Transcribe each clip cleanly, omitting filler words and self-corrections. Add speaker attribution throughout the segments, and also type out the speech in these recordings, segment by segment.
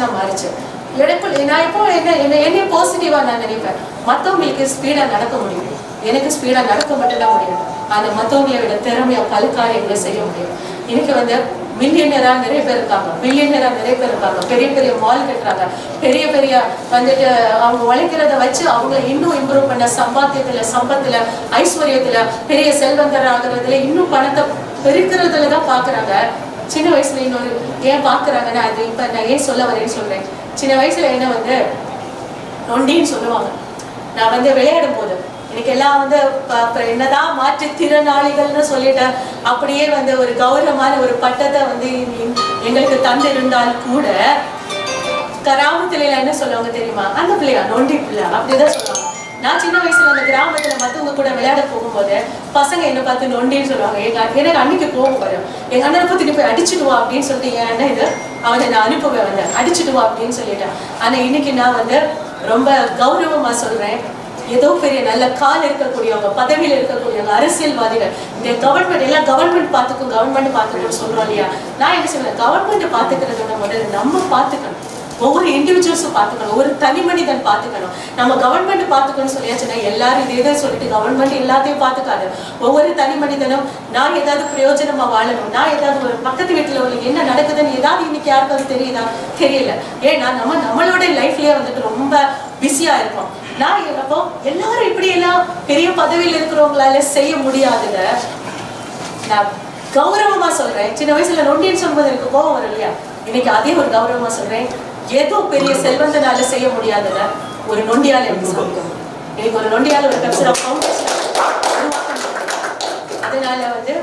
Speaker 1: பேஷனாக மாறிச்சு. எனக்கு நான் இப்போ என்ன பாசிட்டிவாக நான் நினைப்பேன். மற்றவங்களுக்கு ஸ்பீடாக நடக்க முடியும், எனக்கு ஸ்பீடாக நடக்க மட்டும்தான் முடியாது. அந்த மற்றவங்களை விட திறமையாக பல காரியங்களை செய்ய முடியும். இன்னைக்கு மில்லியனராக நிறைய பேர் இருக்காங்க, பில்லியனராக நிறைய பேர் இருக்காங்க, பெரிய பெரிய மால் கட்டுறாங்க, பெரிய பெரிய அவங்க உழைக்கிறத வச்சு அவங்க இன்னும் இம்ப்ரூவ் பண்ண சம்பத்துல ஐஸ்வர்யத்துல பெரிய செல்வந்தர் ஆகுறதுல இன்னும் பணத்தை பெருக்கிறதுல தான் பாக்குறாங்க. சின்ன வயசுல இன்னொரு ஏன் பாக்குறாங்கன்னா, அது இப்ப நான் ஏன் சொல்ல வரேன்னு சொல்றேன். சின்ன வயசுல என்ன நொண்டின்னு சொல்லுவாங்க. நான் விளையாடும் போது இன்னைக்கு எல்லாம் என்னதான் மாற்றுத்திறனாளிகள்னு சொல்லிட்டு அப்படியே ஒரு கௌரவமான ஒரு பட்டத்தை எங்களுக்கு தந்து இருந்தால் கூட கிராமத்துல என்ன சொல்லுவாங்க தெரியுமா, அந்த பிள்ளையா நொண்டி பிள்ளை அப்படிதான் சொல்லுவாங்க. நான் சின்ன வயசுல அந்த கிராமத்துல மத்தவங்க கூட விளையாட போகும்போது பசங்க என்ன பார்த்து நொண்டின்னு சொல்லுவாங்க. எனக்கு அன்னைக்கு கோபம் வரும், எங்க அண்ணனை பத்தி போய் அடிச்சுடுவா அப்படின்னு சொல்லிட்டு என் அண்ணன் அவனை நான் அனுப்புவேன், அடிச்சுடுவா அப்படின்னு சொல்லிட்டேன். ஆனா இன்னைக்கு நான் ரொம்ப கௌரவமா சொல்றேன், ஏதோ பெரிய நல்ல கால் இருக்கக்கூடியவங்க, பதவியில் இருக்கக்கூடியவங்க, அரசியல்வாதிகள், இந்த கவர்மெண்ட் எல்லாம் கவர்மெண்ட் பார்த்துக்கும் சொல்றோம் இல்லையா. நான் என்ன சொல்றேன், கவர்மெண்ட் பார்த்துக்கிறத முதல்ல நம்ம பார்த்துக்கணும், ஒவ்வொரு இண்டிவிஜுவல்ஸும் பார்த்துக்கணும், ஒவ்வொரு தனி மனிதன் பார்த்துக்கணும். நம்ம கவர்மெண்ட் பார்த்துக்கணும்னு சொல்லியாச்சுன்னா எல்லாரும் இதே சொல்லிட்டு கவர்மெண்ட் எல்லாத்தையும் பார்த்துக்காது. ஒவ்வொரு தனி மனிதனும் நான் ஏதாவது பிரயோஜனமா வாழணும், நான் ஏதாவது ஒரு பக்கத்து வீட்டுல உங்களுக்கு என்ன நடக்குதுன்னு ஏதாவது இன்னைக்கு யாருக்காவது தெரியுதா, தெரியல. ஏன்னா நம்மளோட லைஃப்லயே ரொம்ப பிஸியா இருப்போம். நான் அப்போ எல்லாரும் இப்படி எல்லாம் பெரிய பதவியில் இருக்கிறவங்களால செய்ய முடியாதுங்க. நான் கௌரவமா சொல்றேன், சின்ன வயசுல நொண்டின்னு சொல்லும்போது எனக்கு கோபம் வரும் இல்லையா, இன்னைக்கு அதே ஒரு கௌரவமா சொல்றேன், ஏதோ பெரிய செல்வந்தனால செய்ய முடியாதுங்க, ஒரு நொண்டியால எப்படி சாப்பிடும். இன்னைக்கு ஒரு நொண்டியால ஒரு கல்ச்சர் ஃபவுண்டேஷன். அதனால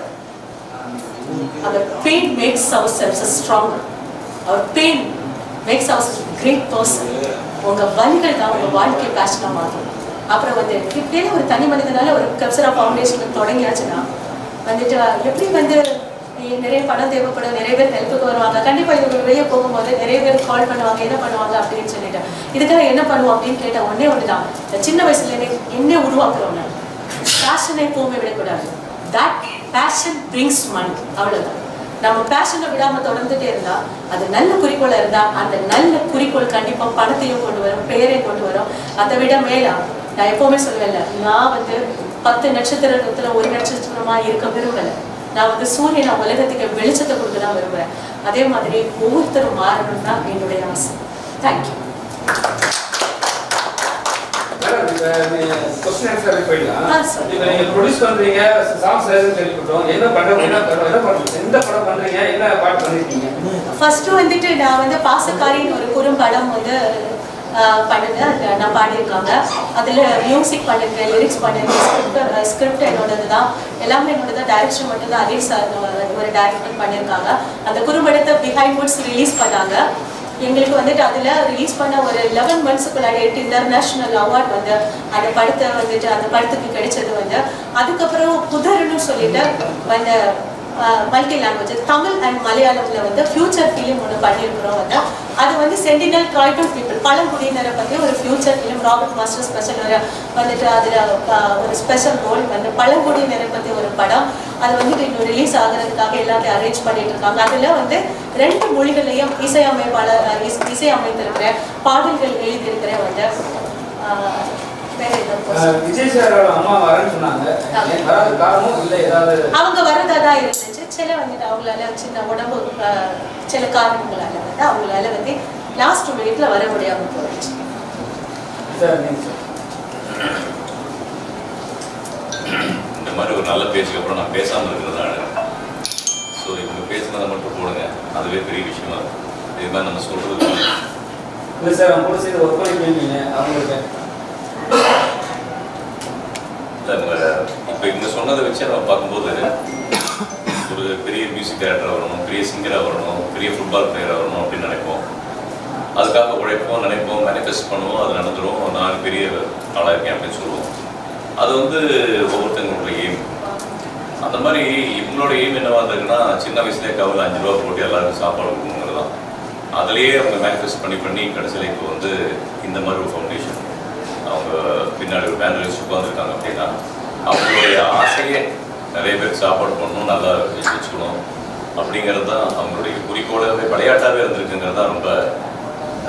Speaker 1: our pain makes ourselves stronger, our pain makes ourselves a great person. உங்க வலிகள் தான் உங்க வாழ்க்கையை பேஷனா மாற்றும். அப்புறம் இப்படியே ஒரு தனி மனிதனால ஒரு கல்ச்சரா ஃபவுண்டேஷன் தொடங்கியாச்சுன்னா எப்படி நிறைய பணம் தேவைப்படும், நிறைய பேர் ஹெல்ப்புக்கு வருவாங்க. கண்டிப்பா இது வெளியே போகும்போது நிறைய பேர் கால் பண்ணுவாங்க, என்ன பண்ணுவாங்க அப்படின்னு சொல்லிட்டு. இதுக்காக என்ன பண்ணுவோம் அப்படின்னு கேட்டா ஒண்ணுதான், சின்ன வயசுல என்ன உருவாக்குறோம், பேஷனை எப்பவுமே விடக்கூடாது. that passion brings money, அவ்வளவுதான். நம்ம பேஷனை விடாம தொடர்ந்துட்டே இருந்தா, அது நல்ல குறிக்கோளா இருந்தா, அந்த நல்ல குறிக்கோள் கண்டிப்பா பணத்தையும் கொண்டு வரும், பெயரையும் கொண்டு வரும். அதை விட மேலா நான் எப்பவுமே சொல்லுவேன்ல, நான் 10 நட்சத்திரத்துல ஒரு நட்சத்திரமா இருக்க விரும்பல. நான் சூரியனை உலகத்துக்கு வெளிச்சத்தை கொடுத்துதான் விரும்புறேன். அதே மாதிரி ஒவ்வொருத்தரும் மாறணும் தான் என்னுடைய ஆசை. தேங்க்யூ. நான் பாசக்காரின்னு ஒரு குறும்படம் பண்ணுனேன், நான் பாடியிருக்காங்க. அதில் மியூசிக் பண்ணிருக்கேன், லிரிக்ஸ் பண்ணிருக்கேன், ஸ்கிரிப்ட் என்னோடது தான், எல்லாமே என்னோட டைரக்ஷன் மட்டும் தான். அலீஸ் ஒரு டைரக்டர் பண்ணியிருக்காங்க. அந்த குறும்படத்தை பிஹைண்ட் வுட்ஸ் ரிலீஸ் பண்ணாங்க. எங்களுக்கு அதில் ரிலீஸ் பண்ண ஒரு 11 மந்த்ஸுக்குள்ளாடி 8 இன்டர்நேஷ்னல் அவார்ட் அந்த படத்தை அந்த படத்துக்கு கிடைச்சது. அதுக்கப்புறம் புதர்னு சொல்லிட்டு மல்டி லாங்குவேஜ் தமிழ் அண்ட் மலையாளத்தில் ஃபியூச்சர் ஃபிலிம் ஒன்று பண்ணியிருக்கிறோம். அது சென்டினல் ட்ரைபல் பீப்புள், பழங்குடியினரை பற்றி ஒரு feature film. Robert master special அதில் ஒரு ஸ்பெஷல் ரோல் பழங்குடியினரை பற்றி ஒரு படம். அது இன்னும் ரிலீஸ் ஆகிறதுக்காக எல்லாத்தையும் அரேஞ்ச் பண்ணிட்டு இருக்காங்க. அதில் 2 மொழிகளையும் இசையமைத்திருக்கிற பாடல்கள் எழுதியிருக்கிறேன். அவங்க வரதாதான் இருந்துச்சு. சில அவங்களால சின்ன உடம்பு சில காரணங்களால அவங்களால லாஸ்ட் மினிட்ல வர முடியாம போயிடுச்சு.
Speaker 2: இந்த மாதிரி ஒரு நல்ல பேச்சுக்கு அப்புறம் நான் பேசாம இருக்கிறதால ஸோ இவங்க பேசுனதை மட்டும் போடுங்க, அதுவே பெரிய விஷயமா இருக்கும். இது மாதிரி நம்ம சொல்றது இல்லை சார். அவங்க கூட சேர்ந்து ஒர்க் பண்ணிருக்கீங்க அவங்களுக்கு இப்போ இவங்க சொன்னதை வச்சு நம்ம பார்க்கும்போது ஒரு பெரிய மியூசிக் டைரக்டராக வரணும், பெரிய சிங்கராக வரணும், பெரிய ஃபுட்பால் பிளேயராக வரணும் அப்படின்னு நினைப்போம். அதுக்காக உழைப்போம், நினைப்போம், மேனிஃபெஸ்ட் பண்ணுவோம், அது நடந்துடும். நான் பெரிய ஆளாக இருக்கேன் அப்படின்னு சொல்லுவோம். அது ஒவ்வொருத்தங்களுடைய எய்ம். அந்த மாதிரி இவங்களோட எய்ம் என்னவா இருக்குன்னா, சின்ன வயசுலேயே கவலை 5 ரூபா போட்டு எல்லாருக்கும் சாப்பாடு கொடுக்கணுங்கிறது தான். அதுலேயே அவங்க மேனிஃபெஸ்ட் பண்ணி கடைசியில் இப்போ இந்த மாதிரி ஒரு ஃபவுண்டேஷன் அவங்க பின்னாடி ஒரு பேனர் வச்சு உட்காந்துருக்காங்க. அப்படின்னா அவங்களுடைய ஆசையே நிறைய பேருக்கு சாப்பாடு பண்ணணும், நல்லா வச்சுக்கணும் அப்படிங்கிறது தான் அவங்களுடைய குறிக்கோளாகவே விளையாட்டாகவே இருந்திருக்குங்கிறது தான் ரொம்ப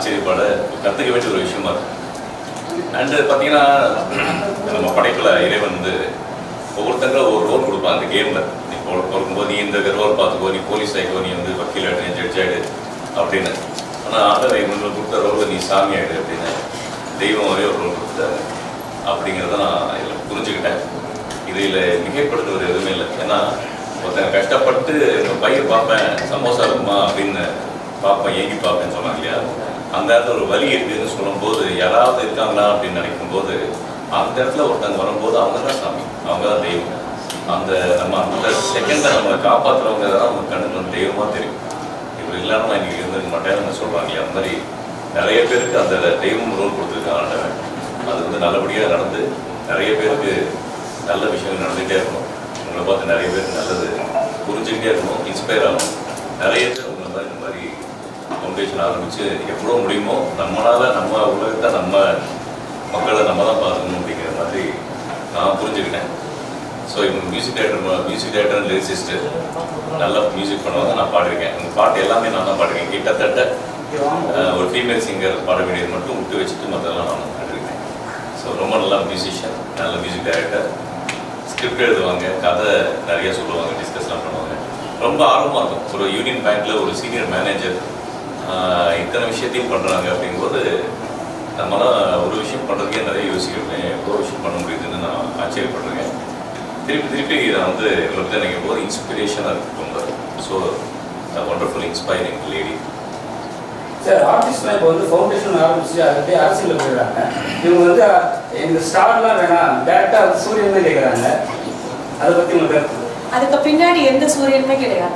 Speaker 2: ஆச்சரியப்பட கற்றுக்க வேண்டிய ஒரு விஷயமா இருக்கு. அண்டு பார்த்தீங்கன்னா நம்ம படைப்பில் இறைவன் வந்து ஒவ்வொருத்தங்களும் ஒரு ரோல் கொடுப்பாங்க அந்த கேமில். நீ பிறக்கும்போது நீ இந்த ரோல் பார்த்துக்கோ, நீ போலீஸ் ஆகிக்கோ, நீ வந்து வக்கீல் ஆகிடு, ஜட்ஜ் ஆகிடு அப்படின்னு. ஆனால் ஆண்டவர் இவங்களுக்கு கொடுத்த ரோல் நீ சாமி ஆகிடு அப்படின்னு தெய்வம் ஒரே ஒரு ரோல் கொடுத்தாரு அப்படிங்கிறத நான் இதில் புரிஞ்சுக்கிட்டேன். இதில் மிகைப்படுத்துவது எதுவுமே இல்லை. ஏன்னா ஒருத்தங்க கஷ்டப்பட்டு எங்கள் பையன் பார்ப்பேன் சமோசா இருக்குமா அப்படின்னு பார்ப்பேன், ஏங்கி பார்ப்பேன்னு சொன்னாங்க இல்லையா. அந்த இடத்துல ஒரு வலி இருக்குதுன்னு சொல்லும்போது யாராவது இருக்காங்களா அப்படின்னு நினைக்கும்போது அந்த இடத்துல ஒருத்தங்க வரும்போது அவங்க தான் சாமி, அவங்க தான் தெய்வம். அந்த நம்ம அந்த செகண்டில் நம்மளை காப்பாற்றுறவங்க தான் நம்ம கண்ணுக்கு வந்து தெய்வமாக தெரியும். இவர் இல்லாமல் இன்றைக்கி இருந்துக்க மாட்டேன்னு சொல்கிறாங்க. அந்த மாதிரி நிறைய பேருக்கு அந்த தெய்வம் ரோல் கொடுத்துருக்காங்க. அது வந்து நல்லபடியாக நடந்து நிறைய பேருக்கு நல்ல விஷயங்கள் நடந்துகிட்டே இருக்கணும். உங்களை பார்த்து நிறைய பேருக்கு நல்லது புரிஞ்சுக்கிட்டே இருக்கணும், இன்ஸ்பயர் ஆகணும். நிறைய பேர் உங்களை மாதிரி இந்த மாதிரி ஃபவுண்டேஷன் ஆரம்பித்து எவ்வளோ முடியுமோ நம்மளால் நம்ம உலகத்தை நம்ம மக்களை நம்ம தான் பார்க்கணும் அப்படிங்கிற மாதிரி நான் புரிஞ்சுக்கிட்டேன். ஸோ இவங்க மியூசிக் டைரக்டர் அண்ட் லிரிசிஸ்ட்டு நல்லா மியூசிக் பண்ணுவாங்க. நான் பாடிருக்கேன், உங்கள் பாட்டு எல்லாமே நான் தான் பாடிருக்கேன். கிட்டத்தட்ட ஒரு ஃபீமேல் சிங்கர் பாட வேண்டியது மட்டும் விட்டு வச்சுட்டு மற்றெல்லாம் நான் பாடிருக்கேன். ஸோ ரொம்ப நல்லா மியூசிஷியன், நல்ல மியூசிக் டைரக்டர். ஸ்கிரிப்ட் எழுதுவாங்க, கதை நிறைய சொல்லுவாங்க, டிஸ்கஸ்லாம் பண்ணுவாங்க. ரொம்ப ஆர்வமாக இருக்கும். ஒரு யூனியன் பேங்க்கில் ஒரு சீனியர் மேனேஜர் இத்தனை விஷயத்தையும் பண்ணுறாங்க அப்படிங்கும்போது நம்மளாம் ஒரு விஷயம் பண்ணுறதுக்கே நிறைய யோசிக்கிறேன். எவ்வளோ விஷயம் பண்ண முடியுதுன்னு நான் ஆச்சரியப்படுறேன். திருப்பி நான் வந்து இவ்வளோ பற்றி நினைக்கும் போது இன்ஸ்பிரேஷனாக இருக்குது ரொம்ப. So wonderful inspiring lady.
Speaker 3: Sir, ஆர்டிஸ்ட்லாம் இப்போ வந்து ஃபவுண்டேஷன் ஆரம்பிச்சு அதுக்கு அரசியலில் போயிடுறாங்க. இவங்க வந்து எங்கள் ஸ்டார்லாம் வேணாம், டேரெக்டாக அது சூரியன் தான் கேட்குறாங்க. அதை பற்றி உங்களுக்கு
Speaker 1: அதுக்கு பின்னாடி எந்த சூரியனுமே கிடையாது.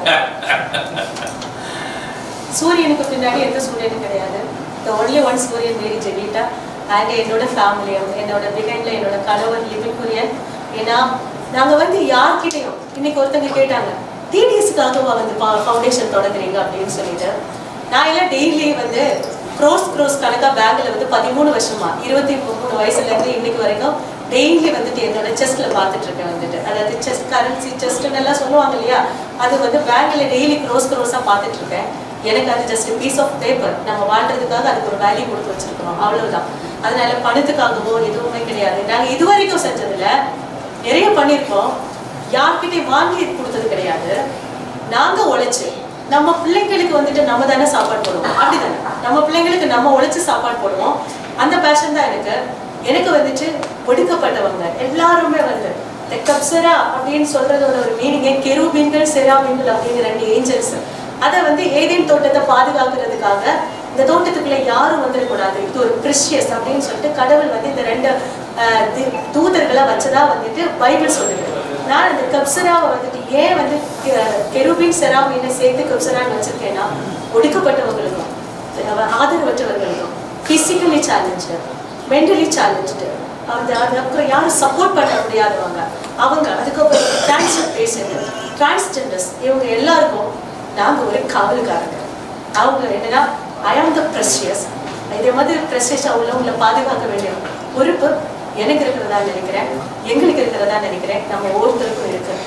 Speaker 1: சூரியனுக்கு பின்னாடி எந்த சூரியனும் கிடையாது. The only one சூரியன் மேரி ஜெனிட்டா அண்ட் என்னோட ஃபேமிலியும், என்னோட பிகைண்ட்ல என்னோட கணவர் லிபின் குரியன். ஏன்னா நாங்கள் வந்து யார்கிட்டையும் இன்னைக்கு ஒருத்தங்க கேட்டாங்க டிடிஎஸ்க்காகவா வந்து ஃபவுண்டேஷன் தொடங்குறீங்க அப்படின்னு சொல்லிட்டு. நான் எல்லாம் டெய்லி வந்து க்ரோஸ் கணக்காக பேங்கில் வந்து 13 வருஷமா 23 வயசுலேருந்து இன்னைக்கு வரைக்கும் டெய்லி வந்துட்டு என்னோட செஸ்ட்டில் பார்த்துட்டு இருக்கேன் வந்துட்டு. அதாவது செஸ் கரன்சி செஸ்ட்டுன்னு எல்லாம் சொல்லுவாங்க இல்லையா, அது வந்து பேங்கில் டெய்லி க்ரோஸாக பார்த்துட்டு இருக்கேன். எனக்கு அது ஜஸ்ட் பீஸ் ஆஃப் பேப்பர். நம்ம வாழ்றதுக்காக அதுக்கு ஒரு வேல்யூ கொடுத்து வச்சிருக்கிறோம், அவ்வளவுதான். அதனால பணத்துக்காகவோ எதுவுமே கிடையாது. நாங்கள் இது வரைக்கும் செஞ்சதில்ல, நிறைய பண்ணியிருக்கோம். யார்கிட்டையும் வாங்கி கொடுத்தது கிடையாது. நாங்கள் உழைச்சு நம்ம பிள்ளைங்களுக்கு வந்துட்டு நம்ம தானே சாப்பாடு போடுவோம், அப்படிதானே? நம்ம பிள்ளைங்களுக்கு நம்ம உழைச்சு சாப்பாடு போடுவோம். அந்த பேஷன் தான் எனக்கு வந்துட்டு ஒடுக்கப்பட்டவங்க எல்லாருமே வந்து இந்த கப்சரா அப்படின்னு சொல்றதோட ஒரு மீனிங்கே கெரூபின்கள் செராபின்கள் அப்படிங்கிற 2 ஏஞ்சல்ஸ். அதை வந்து ஏதேன் தோட்டத்தை பாதுகாக்கிறதுக்காக இந்த தோட்டத்துக்குள்ள யாரும் வந்துடக்கூடாது, இது ஒரு ப்ரிஷியஸ் அப்படின்னு சொல்லிட்டு கடவுள் வந்து இந்த 2 தூதர்களை வச்சதா வந்துட்டு பைபிள் சொல்லுது. நான் இந்த கப்சராவை வந்துட்டு ஏன் வந்து கெரூபின் செராபினை சேர்த்து கப்சரான்னு வச்சிருக்கேன்னா, ஒடுக்கப்பட்டவங்களுக்கும் ஆதரவற்றவர்களுக்கும், பிசிக்கலி சேலஞ்சு, மென்டலி சேலஞ்சு, அதுக்கப்புறம் யாரும் சப்போர்ட் பண்ண முடியாதவங்க அவங்க, அதுக்கப்புறம் டிரான்ஸ்ஜெண்டர் பேஷண்ட், டிரான்ஸ்ஜெண்டர்ஸ், இவங்க எல்லாருக்கும் நாங்கள் ஒரு காவல்காரங்க. அவங்க என்னன்னா ஐ ஆம் த ப்ரெஷியஸ். இதே மாதிரி ப்ரெஷியஸ் உள்ளவங்களை பாதுகாக்க வேண்டிய பொறுப்பு எனக்கு இருக்கிறதா நினைக்கிறேன், எங்களுக்கு இருக்கிறதா நினைக்கிறேன், நம்ம ஒவ்வொருத்தருக்கும் இருக்கு.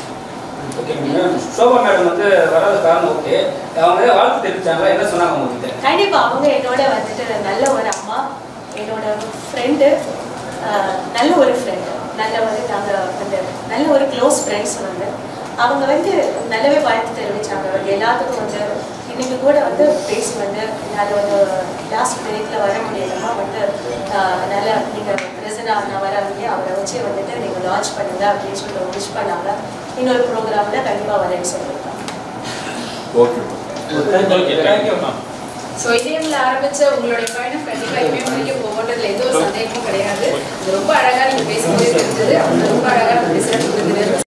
Speaker 3: சோபா மேடம் வந்து வராத காரணம் ஓகே, அவங்க வாழ்த்து தெரிவிச்சாங்களா, என்ன சொன்னாங்க உங்ககிட்ட?
Speaker 1: கண்டிப்பா அவங்க என்னோட வந்துட்டு நல்ல ஒரு அம்மா, என்னோட ஃப்ரெண்டு, நல்ல ஒரு ஃப்ரெண்டு, நல்ல வந்து நாங்கள் வந்து நல்ல ஒரு க்ளோஸ் ஃப்ரெண்ட்ஸ் வந்து அவங்க வந்து நல்லாவே வாழ்த்து தெரிவித்தாங்க. எல்லாத்துக்கும் வந்து இன்னைக்கு கூட வந்து பேசி வந்து அது வந்து லாஸ்ட் மினிட்ல வர முடியலமா வந்து நல்லா நீங்கள் பிரசனாக நான் வர அவரை வச்சு வந்துட்டு நீங்கள் லான்ச் பண்ணுங்க அப்படின்னு சொல்லிட்டு விஷ் பண்ணாங்க. இன்னொரு ப்ரோக்ராமில் கண்டிப்பாக வரேன்னு சொல்லியிருக்காங்க.
Speaker 4: ஸோ இதயம்ல ஆரம்பிச்ச உங்களுடைய பயணம் கண்டிப்பாக இனிமே முடிக்க போகிறதுல எந்த ஒரு சந்தேகமும் கிடையாது. இது ரொம்ப அழகாக நீங்கள் பேசும்போது இருந்தது, அவங்க ரொம்ப அழகாக